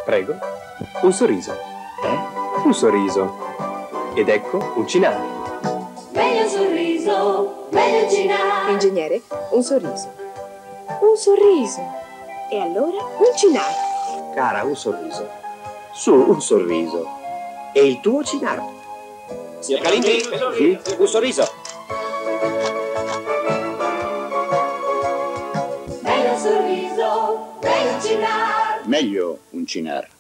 Prego. Un sorriso. Un sorriso. Ed ecco un cinare. Meglio un sorriso, meglio un cinare. Ingegnere, un sorriso. Un sorriso. E allora un cinare. Cara, un sorriso. Su, un sorriso. E il tuo cinare. Signor Calindri, Sì? un sorriso. Meglio un sorriso, meglio un cinare. Meglio un cinare.